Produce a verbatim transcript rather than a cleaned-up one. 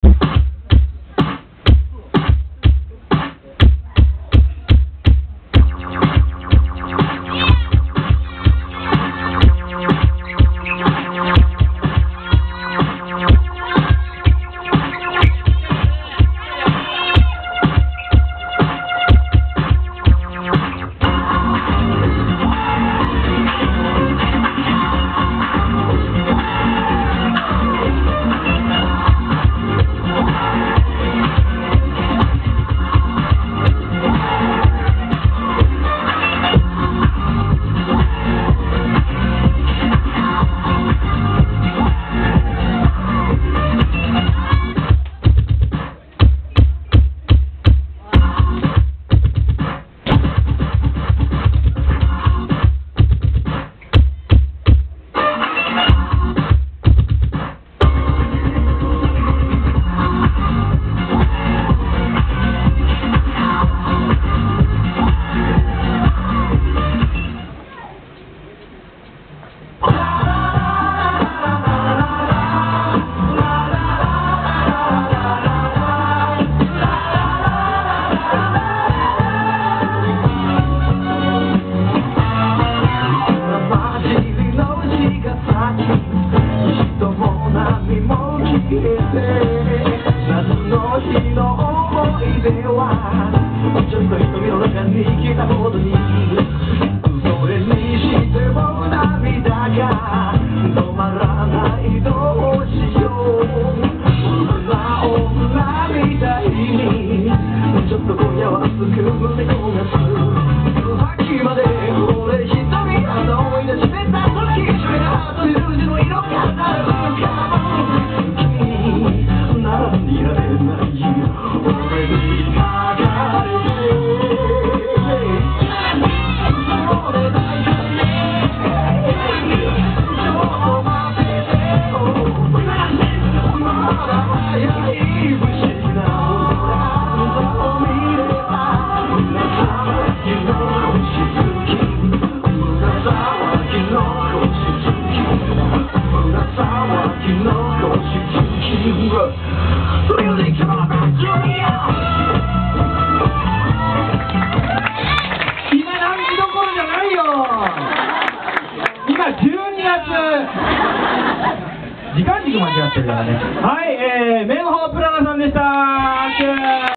夏の日の思い出はちょっと瞳の中に来たほどにそれにしても涙が止まらないどうしよう素直なみたいにちょっと今夜は熱く胸焦がすさっきまで俺一人あの思い出してた時君のハートにルージュの色がなるかいられない俺にかかれてそれだけねちょっと待っててよまだ早い不思議な空を見れば胸騒ぎの星月胸騒ぎの星月胸騒ぎの星月今何時どころじゃないよ。今じゅうにがつ時間軸間違ってるからね。はい、えー、メンホープラナさんでした。